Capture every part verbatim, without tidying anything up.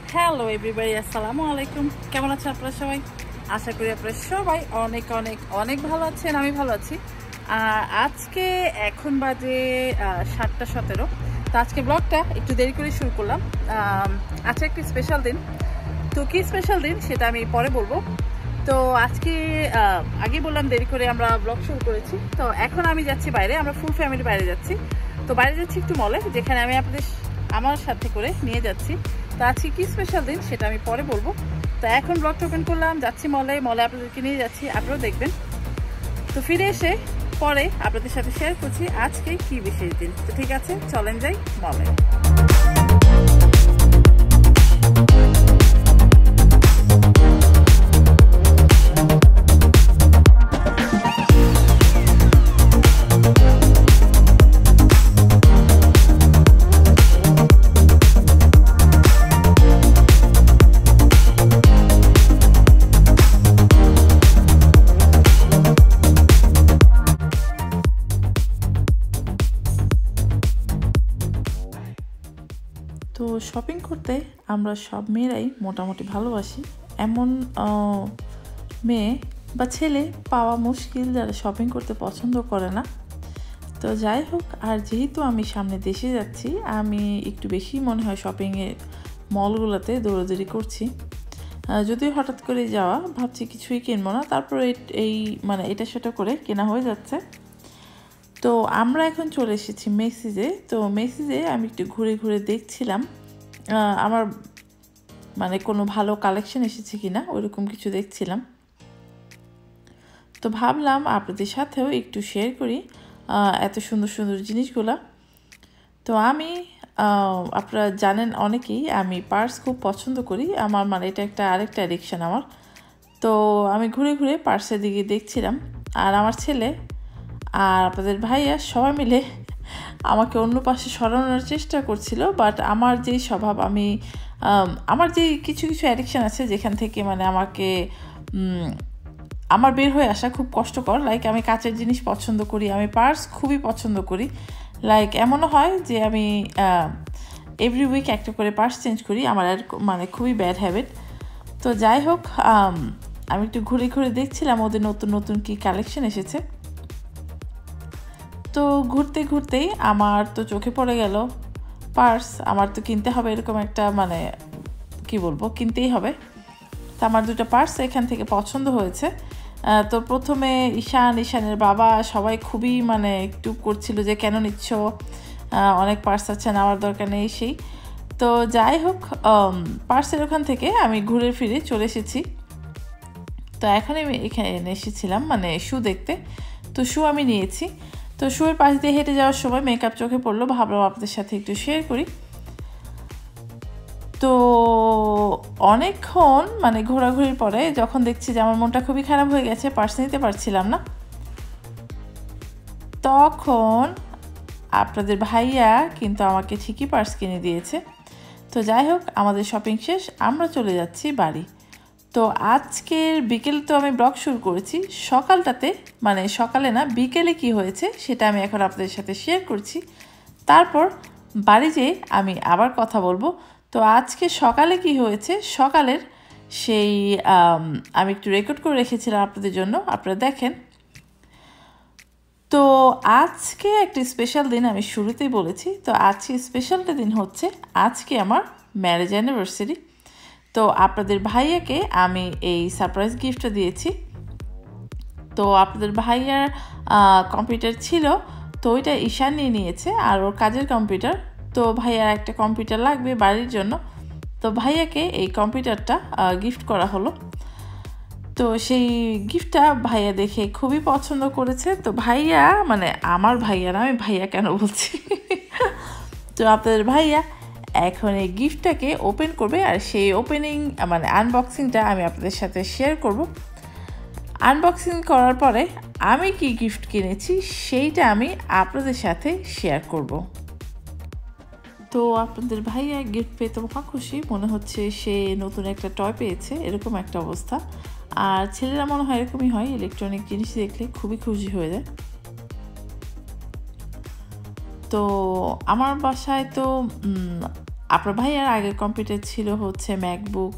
Hello everybody, আসসালামু আলাইকুম। কেমন আছেন আপনারা সবাই? আশা করি আপনারা সবাই অনেক অনেক অনেক ভালো আছেন। আমি ভালো আছি। আর আজকে এখন বাজে সাতটা সতেরো। তো আজকে ব্লগটা একটু দেরি করে শুরু করলাম। আজকে একটি স্পেশাল দিন। তো কি স্পেশাল দিন সেটা আমি পরে বলবো। তো আজকে আগে বললাম দেরি করে আমরা ব্লগ শুরু করেছি। তো এখন আমি যাচ্ছি বাইরে, আমরা ফুল ফ্যামিলি বাইরে যাচ্ছি। তো বাইরে যাচ্ছি একটু মলে, যেখানে আমি আপনাদের আমার সাথে করে নিয়ে যাচ্ছি। তো আজকে কি স্পেশাল দিন সেটা আমি পরে বলবো। তো এখন ব্লগটা ওপেন করলাম, যাচ্ছি মলে, মলে আপনাদেরকে নিয়ে যাচ্ছি, আপনারাও দেখবেন। তো ফিরে এসে পরে আপনাদের সাথে শেয়ার করছি আজকে কি বিশেষ দিন। তো ঠিক আছে, চলেন যাই মলে। তো শপিং করতে আমরা সব মেয়েরাই মোটামুটি ভালোবাসি। এমন মেয়ে বা ছেলে পাওয়া মুশকিল যারা শপিং করতে পছন্দ করে না। তো যাই হোক, আর যেহেতু আমি সামনে দেশে যাচ্ছি, আমি একটু বেশি মনে হয় শপিংয়ের মলগুলোতে দৌড়াদৌড়ি করছি। যদিও হঠাৎ করে যাওয়া, ভাবছি কিছুই কিনবো না, তারপরে এই মানে এটা সেটা করে কেনা হয়ে যাচ্ছে। তো আমরা এখন চলে এসেছি মেসিজে। তো মেসিজে আমি একটু ঘুরে ঘুরে দেখছিলাম আমার মানে কোনো ভালো কালেকশন এসেছে কিনা, ওইরকম কিছু দেখছিলাম। তো ভাবলাম আপনাদের সাথেও একটু শেয়ার করি এত সুন্দর সুন্দর জিনিসগুলা। তো আমি আপনারা জানেন অনেকেই আমি পার্স খুব পছন্দ করি, আমার মানে এটা একটা আরেকটা অ্যাডিকশান আমার। তো আমি ঘুরে ঘুরে পার্সের দিকে দেখছিলাম, আর আমার ছেলে আর আপনাদের ভাইয়া সবাই মিলে আমাকে অন্য পাশে সরানোর চেষ্টা করছিল। বাট আমার যেই স্বভাব, আমি আমার যে কিছু কিছু অ্যাডিকশান আছে যেখান থেকে মানে আমাকে আমার বের হয়ে আসা খুব কষ্টকর। লাইক আমি কাচের জিনিস পছন্দ করি, আমি পার্স খুবই পছন্দ করি। লাইক এমনও হয় যে আমি এভরি উইক একটা করে পার্স চেঞ্জ করি, আমার আর মানে খুবই ব্যাড হ্যাবিট। তো যাই হোক, আমি একটু ঘুরে ঘুরে দেখছিলাম ওদের নতুন নতুন কি কালেকশন এসেছে। তো ঘুরতে ঘুরতেই আমার তো চোখে পড়ে গেল পার্স। আমার তো কিনতে হবে, এরকম একটা মানে কি বলবো, কিনতেই হবে। তো আমার দুটো পার্স এখান থেকে পছন্দ হয়েছে। তো প্রথমে ঈশান, ঈশানের বাবা সবাই খুবই মানে একটু করছিল যে কেন নিচ্ছ, অনেক পার্স আছে, নেওয়ার দরকার নেই সেই। তো যাই হোক, পার্সের ওখান থেকে আমি ঘুরে ফিরে চলে এসেছি। তো এখন আমি এখানে এসেছিলাম মানে শু দেখতে। তো শু আমি নিয়েছি। তো শুয়ের পাশ দিয়ে হেঁটে যাওয়ার সময় মেকআপ চোখে পড়লো, ভাবলাম আপনাদের সাথে একটু শেয়ার করি। তো অনেকক্ষণ মানে ঘোরাঘুরির পরে যখন দেখছি যে আমার মনটা খুবই খারাপ হয়ে গেছে, পার্স নিতে পারছিলাম না, তখন আপনাদের ভাইয়া কিন্তু আমাকে ঠিকই পার্স কিনে দিয়েছে। তো যাই হোক, আমাদের শপিং শেষ, আমরা চলে যাচ্ছি বাড়ি। তো আজকের বিকেল তো আমি ব্লগ শুরু করেছি, সকালটাতে মানে সকালে না বিকেলে কি হয়েছে সেটা আমি এখন আপনাদের সাথে শেয়ার করছি। তারপর বাড়ি যেয়ে আমি আবার কথা বলবো। তো আজকে সকালে কি হয়েছে, সকালের সেই আমি একটু রেকর্ড করে রেখেছিলাম আপনাদের জন্য, আপনারা দেখেন। তো আজকে একটি স্পেশাল দিন, আমি শুরুতেই বলেছি। তো আজকে স্পেশালটা দিন হচ্ছে আজকে আমার ম্যারেজ অ্যানিভার্সারি। তো আপনাদের ভাইয়াকে আমি এই সারপ্রাইজ গিফটটা দিয়েছি। তো আপনাদের ভাইয়ার কম্পিউটার ছিল, তো ওইটা ঈশান নিয়ে নিয়েছে, আর ওর কাজের কম্পিউটার। তো ভাইয়ার একটা কম্পিউটার লাগবে বাড়ির জন্য, তো ভাইয়াকে এই কম্পিউটারটা গিফট করা হলো। তো সেই গিফটটা ভাইয়া দেখে খুবই পছন্দ করেছে। তো ভাইয়া মানে আমার ভাইয়া না, আমি ভাইয়া কেন বলছি তো আপনাদের ভাইয়া এখন এই গিফটটাকে ওপেন করবে, আর সেই ওপেনিং মানে আনবক্সিংটা আমি আপনাদের সাথে শেয়ার করব। আনবক্সিং করার পরে আমি কি গিফট কিনেছি সেইটা আমি আপনাদের সাথে শেয়ার করব। তো আপনাদের ভাইয়া গিফট পেয়ে তো মহা খুশি, মনে হচ্ছে সে নতুন একটা টয় পেয়েছে, এরকম একটা অবস্থা। আর ছেলেরা মনে হয় এরকমই হয়, ইলেকট্রনিক জিনিস দেখলে খুবই খুশি হয়ে যায়। তো আমার বাসায় তো আপনার ভাইয়ার আগের কম্পিউটার ছিল হচ্ছে ম্যাকবুক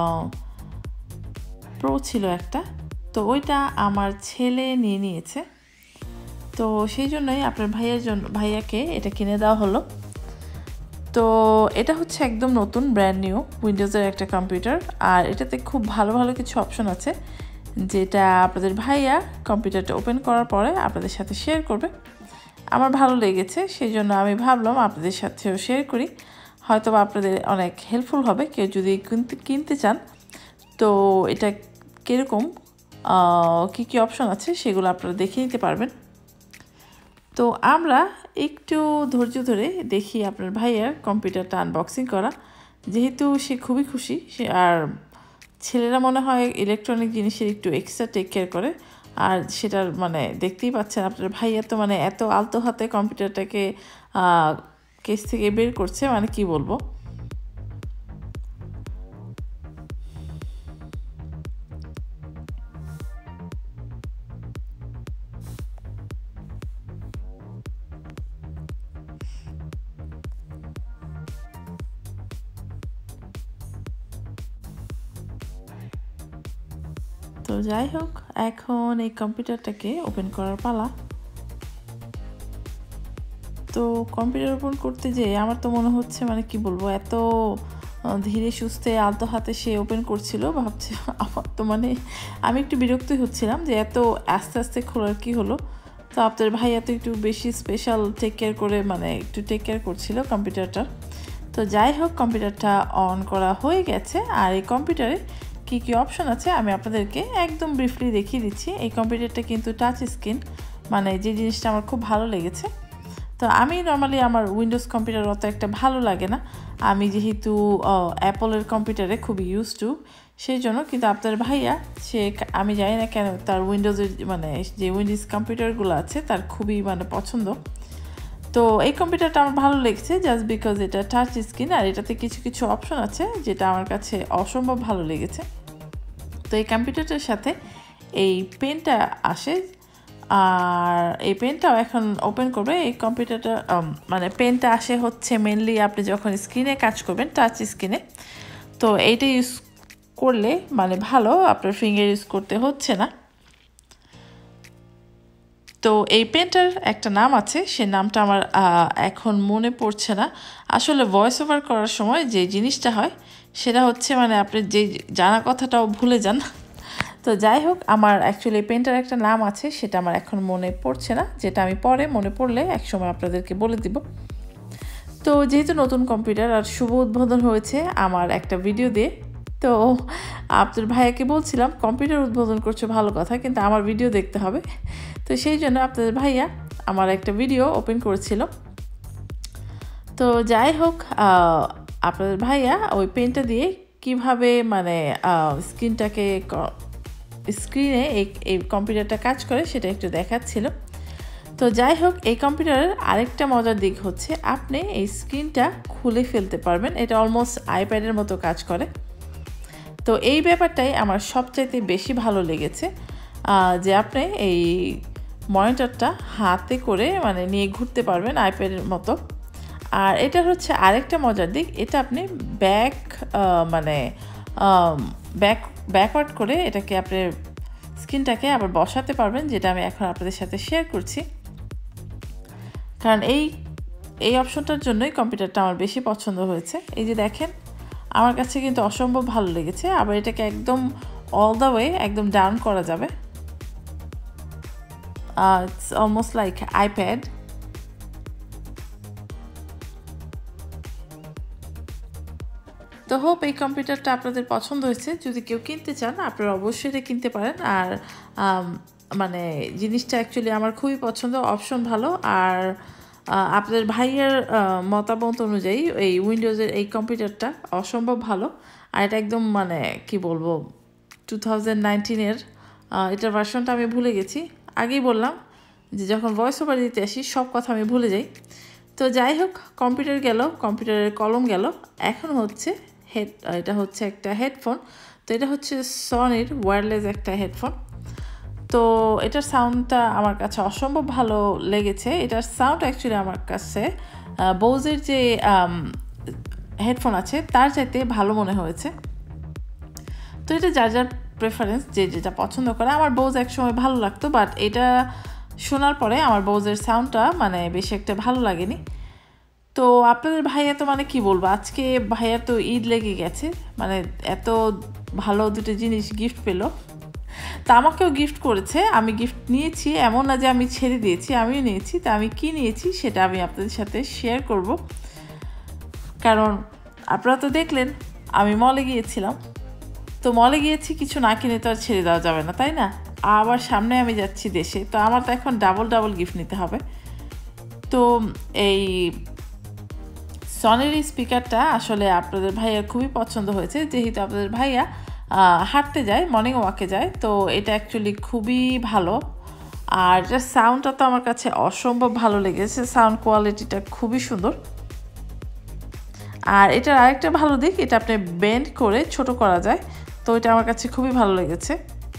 প্রো ছিল একটা, তো ওইটা আমার ছেলে নিয়ে নিয়েছে। তো সেই জন্যই আপনার ভাইয়ের জন্য ভাইয়াকে এটা কিনে দেওয়া হলো। তো এটা হচ্ছে একদম নতুন ব্র্যান্ড নিউ উইন্ডোজের একটা কম্পিউটার, আর এটাতে খুব ভালো ভালো কিছু অপশন আছে যেটা আপনাদের ভাইয়া কম্পিউটারটা ওপেন করার পরে আপনাদের সাথে শেয়ার করবে। আমার ভালো লেগেছে, সেই জন্য আমি ভাবলাম আপনাদের সাথেও শেয়ার করি, হয়তো আপনাদের অনেক হেল্পফুল হবে। কেউ যদি কিনতে কিনতে চান তো এটা কীরকম কী কী অপশন আছে সেগুলো আপনারা দেখে নিতে পারবেন। তো আমরা একটু ধৈর্য ধরে দেখি আপনার ভাইয়ার কম্পিউটারটা আনবক্সিং করা, যেহেতু সে খুবই খুশি। সে আর ছেলেরা মনে হয় ইলেকট্রনিক জিনিসের একটু এক্সট্রা টেক কেয়ার করে, আর সেটার মানে দেখতেই পাচ্ছেন আপনার ভাইয়া তো মানে এত আলতো হাতে কম্পিউটারটাকে কেস থেকে বের করছে, মানে কি বলবো। তো যাই হোক, এখন এই কম্পিউটারটাকে ওপেন করার পালা। তো কম্পিউটার ওপেন করতে যেয়ে আমার তো মনে হচ্ছে মানে কি বলবো, এত ধীরে সুস্থে আলতো হাতে সে ওপেন করছিল, ভাবছি আমার তো মানে আমি একটু বিরক্তই হচ্ছিলাম যে এত আস্তে আস্তে খোলার কি হলো। তো আপনার ভাই এত একটু বেশি স্পেশাল টেক কেয়ার করে মানে একটু টেক কেয়ার করছিল কম্পিউটারটা। তো যাই হোক, কম্পিউটারটা অন করা হয়ে গেছে, আর এই কম্পিউটারে কী কী অপশন আছে আমি আপনাদেরকে একদম ব্রিফলি দেখিয়ে দিচ্ছি। এই কম্পিউটারটা কিন্তু টাচ স্ক্রিন, মানে যে জিনিসটা আমার খুব ভালো লেগেছে। তো আমি নর্মালি আমার উইন্ডোজ কম্পিউটার অত একটা ভালো লাগে না, আমি যেহেতু অ্যাপলের কম্পিউটারে খুব ইউজ টু, সেই জন্য। কিন্তু আপনার ভাইয়া সে আমি জানি না কেন তার উইন্ডোজের মানে যে উইন্ডোজ কম্পিউটারগুলো আছে তার খুবই মানে পছন্দ। তো এই কম্পিউটারটা আমার ভালো লেগেছে জাস্ট বিকজ এটা টাচ স্ক্রিন, আর এটাতে কিছু কিছু অপশন আছে যেটা আমার কাছে অসম্ভব ভালো লেগেছে। তো এই কম্পিউটারটার সাথে এই পেনটা আসে, আর এই পেনটাও এখন ওপেন করবে। এই কম্পিউটারটা মানে পেনটা আসে হচ্ছে মেনলি আপনি যখন স্ক্রিনে কাজ করবেন, টাচ স্ক্রিনে। তো এইটা ইউজ করলে মানে ভালো, আপনার ফিঙ্গার ইউজ করতে হচ্ছে না। তো এই পেনটার একটা নাম আছে, সে নামটা আমার এখন মনে পড়ছে না। আসলে ভয়েস ওভার করার সময় যে জিনিসটা হয় সেটা হচ্ছে মানে আপনি যে জানা কথাটাও ভুলে যান। তো যাই হোক, আমার অ্যাকচুয়ালি পেনটার একটা নাম আছে, সেটা আমার এখন মনে পড়ছে না, যেটা আমি পরে মনে পড়লে একসময় আপনাদেরকে বলে দিব। তো যেহেতু নতুন কম্পিউটার আর শুভ উদ্বোধন হয়েছে আমার একটা ভিডিও দিয়ে, তো আপনার ভাইয়াকে বলছিলাম কম্পিউটার উদ্বোধন করছো ভালো কথা, কিন্তু আমার ভিডিও দেখতে হবে। তো সেই জন্য আপনাদের ভাইয়া আমার একটা ভিডিও ওপেন করেছিল। তো যাই হোক, আপনাদের ভাইয়া ওই পেনটা দিয়ে কিভাবে মানে স্ক্রিনটাকে স্ক্রিনে এই এই কম্পিউটারটা কাজ করে সেটা একটু দেখাচ্ছিল। তো যাই হোক, এই কম্পিউটারের আরেকটা মজার দিক হচ্ছে আপনি এই স্ক্রিনটা খুলে ফেলতে পারবেন, এটা অলমোস্ট আইপ্যাডের মতো কাজ করে। তো এই ব্যাপারটাই আমার সবচাইতে বেশি ভালো লেগেছে, যে আপনি এই মনিটরটা হাতে করে মানে নিয়ে ঘুরতে পারবেন আইপ্যাডের মতো। আর এটা হচ্ছে আরেকটা মজার দিক, এটা আপনি ব্যাক মানে ব্যাক ব্যাকওয়ার্ড করে এটাকে আপনি স্ক্রিনটাকে আবার বসাতে পারবেন, যেটা আমি এখন আপনাদের সাথে শেয়ার করছি। কারণ এই এই অপশনটার জন্যই কম্পিউটারটা আমার বেশি পছন্দ হয়েছে। এই যে দেখেন, আমার কাছে কিন্তু অসম্ভব ভালো লেগেছে। আবার এটাকে একদম অল দ্য ওয়ে একদম ডাউন করা যাবে, ইটস অলমোস্ট লাইক আইপ্যাড। তো হোপ এই কম্পিউটারটা আপনাদের পছন্দ হয়েছে। যদি কেউ কিনতে চান আপনারা অবশ্যই এটা কিনতে পারেন। আর মানে জিনিসটা অ্যাকচুয়ালি আমার খুবই পছন্দ, অপশন ভালো। আর আপনাদের ভাইয়ের মতামত অনুযায়ী এই উইন্ডোজের এই কম্পিউটারটা অসম্ভব ভালো। আর এটা একদম মানে কি বলবো টু থাউজেন্ড নাইনটিনের এটার ভার্সনটা আমি ভুলে গেছি। আগেই বললাম যে যখন ভয়েস ওভার দিতে আসি সব কথা আমি ভুলে যাই। তো যাই হোক, কম্পিউটার গেল, কম্পিউটারের কলম গেল, এখন হচ্ছে হেড এটা হচ্ছে একটা হেডফোন। তো এটা হচ্ছে সনির ওয়্যারলেস একটা হেডফোন। তো এটার সাউন্ডটা আমার কাছে অসম্ভব ভালো লেগেছে। এটার সাউন্ড অ্যাকচুয়ালি আমার কাছে বোজের যে হেডফোন আছে তার চাইতে ভালো মনে হয়েছে। তো এটা যার যার প্রেফারেন্স, যে যেটা পছন্দ করে। আমার বোজ একসময় ভালো লাগতো, বাট এটা শোনার পরে আমার বোজের সাউন্ডটা মানে বেশি একটা ভালো লাগেনি। তো আপনাদের ভাইয়া তো মানে কি বলবো, আজকে ভাইয়া তো ঈদ লেগে গেছে, মানে এত ভালো দুটো জিনিস গিফট পেলো। তা আমাকেও গিফট করেছে, আমি গিফট নিয়েছি, এমন না যে আমি ছেড়ে দিয়েছি, আমিও নিয়েছি। তা আমি কি নিয়েছি সেটা আমি আপনাদের সাথে শেয়ার করব, কারণ আপনারা তো দেখলেন আমি মলে গিয়েছিলাম। তো মলে গিয়েছি, কিছু না কিনে তো আর ছেড়ে দেওয়া যাবে না, তাই না? আবার সামনে আমি যাচ্ছি দেশে, তো আমার তো এখন ডাবল ডাবল গিফট নিতে হবে। তো এই সনির স্পিকারটা আসলে আপনাদের ভাইয়ার খুবই পছন্দ হয়েছে, যেহেতু আপনাদের ভাইয়া হাঁটতে যায়, মর্নিং ওয়াকে যায়। তো এটা অ্যাকচুয়ালি খুবই ভালো, আর এটার সাউন্ডটা তো আমার কাছে অসম্ভব ভালো লেগেছে, সাউন্ড কোয়ালিটিটা খুবই সুন্দর। আর এটার আরেকটা ভালো দিক, এটা আপনি বেন্ড করে ছোট করা যায়, তো এটা আমার কাছে খুবই ভালো লেগেছে।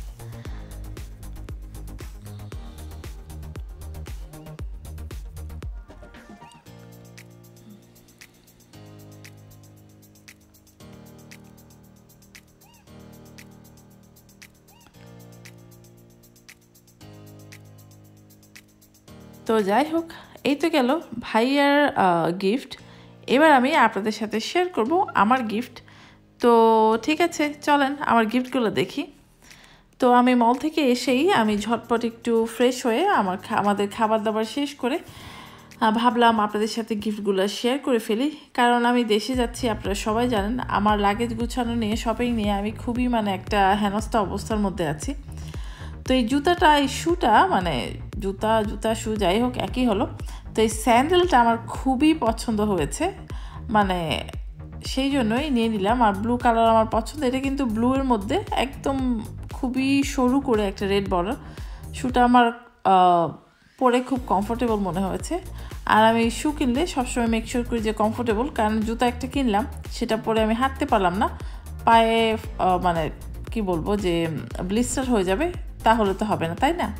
তো যাই হোক, এই তো গেল ভাইয়ার গিফট। এবার আমি আপনাদের সাথে শেয়ার করব আমার গিফট। তো ঠিক আছে, চলেন আমার গিফটগুলো দেখি। তো আমি মল থেকে এসেই আমি ঝটপট একটু ফ্রেশ হয়ে আমার আমাদের খাবার দাবার শেষ করে ভাবলাম আপনাদের সাথে গিফটগুলো শেয়ার করে ফেলি, কারণ আমি দেশে যাচ্ছি, আপনারা সবাই জানেন আমার লাগেজ গুছানো নিয়ে, শপিং নিয়ে আমি খুবই মানে একটা হেনস্থা অবস্থার মধ্যে আছি। তো এই জুতাটা, এই শুটা, মানে জুতা জুতা শু যাই হোক একই হলো। তো এই স্যান্ডেলটা আমার খুবই পছন্দ হয়েছে, মানে সেই জন্যই নিয়ে নিলাম। আর ব্লু কালার আমার পছন্দ, এটা কিন্তু ব্লু এর মধ্যে একদম খুবই সরু করে একটা রেড বর্ডার। শুটা আমার পরে খুব কমফোর্টেবল মনে হয়েছে। আর আমি শু কিনলে সবসময় মেক শিওর করি যে কমফোর্টেবল, কারণ জুতা একটা কিনলাম সেটা পরে আমি হাঁটতে পারলাম না, পায়ে মানে কি বলবো যে ব্লিস্টার হয়ে যাবে, তাহলে তো হবে না, তাই না?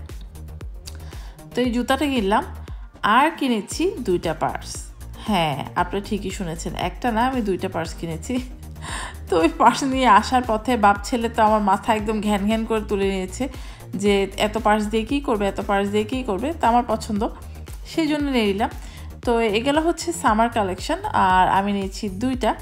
তো এই জুতাটা কিনলাম, আর কিনেছি দুইটা পার্স। হ্যাঁ, আপনারা ঠিকই শুনেছেন, একটা না, আমি দুইটা পার্স কিনেছি। তো ওই পার্স নিয়ে আসার পথে বাপ ছেলে তো আমার মাথা একদম ঘ্যান ঘ্যান করে তুলে নিয়েছে যে এত পার্স দিয়ে কী করবে, এত পার্স দিয়ে কী করবে। তা আমার পছন্দ, সেই জন্য নিয়ে নিলাম। তো এগুলো হচ্ছে সামার কালেকশন, আর আমি নিয়েছি দুইটা।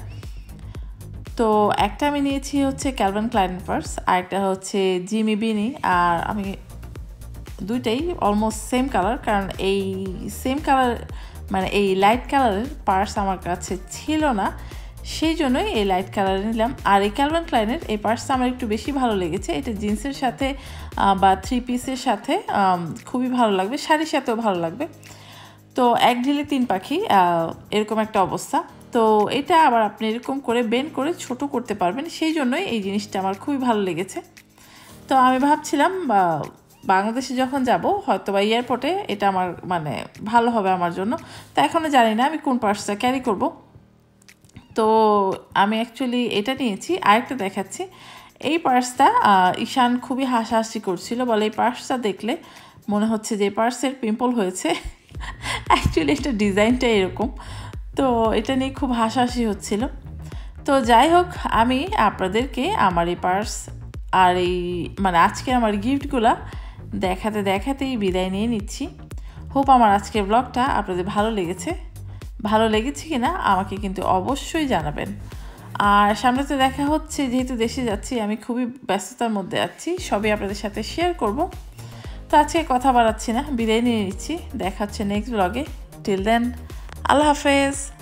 তো একটা আমি নিয়েছি হচ্ছে ক্যালভিন ক্লাইন পার্স, আর একটা হচ্ছে জিমি বিনি। আর আমি দুইটাই অলমোস্ট সেম কালার, কারণ এই সেম কালার মানে এই লাইট কালারের পার্স আমার কাছে ছিল না, সেই জন্যই এই লাইট কালার নিলাম। আর এই ক্যালভিন ক্লাইনের এই পার্সটা আমার একটু বেশি ভালো লেগেছে, এটা জিন্সের সাথে বা থ্রি পিসের সাথে খুবই ভালো লাগবে, শাড়ির সাথেও ভালো লাগবে। তো এক ঢিলে তিন পাখি, এরকম একটা অবস্থা। তো এটা আবার আপনি এরকম করে বেন্ড করে ছোট করতে পারবেন, সেই জন্যই এই জিনিসটা আমার খুবই ভালো লেগেছে। তো আমি ভাবছিলাম বাংলাদেশে যখন যাব হয়তো বা এয়ারপোর্টে এটা আমার মানে ভালো হবে আমার জন্য। তো এখনও জানি না আমি কোন পার্সটা ক্যারি করব। তো আমি অ্যাকচুয়ালি এটা নিয়েছি, আরেকটা দেখাচ্ছি। এই পার্সটা ঈশান খুবই হাসাহাসি করছিল, বলে এই পার্সটা দেখলে মনে হচ্ছে যে পার্সের পিম্পল হয়েছে। অ্যাকচুয়ালি এটা ডিজাইনটা এরকম, তো এটা নিয়ে খুব হাসাহাসি হচ্ছিল। তো যাই হোক, আমি আপনাদেরকে আমার এই পার্স আর এই মানে আজকে আমার গিফটগুলা দেখাতে দেখাতেই বিদায় নিয়ে নিচ্ছি। হোপ আমার আজকের ব্লগটা আপনাদের ভালো লেগেছে। ভালো লেগেছে কিনা আমাকে কিন্তু অবশ্যই জানাবেন। আর সামনে তো দেখা হচ্ছে, যেহেতু দেশে যাচ্ছি আমি খুবই ব্যস্ততার মধ্যে আছি, সবই আপনাদের সাথে শেয়ার করব। তো আজকে কথা বাড়াচ্ছি না, বিদায় নিয়ে নিচ্ছি। দেখা হচ্ছে নেক্সট ব্লগে। টিল দেন, আল্লাহ হাফেজ।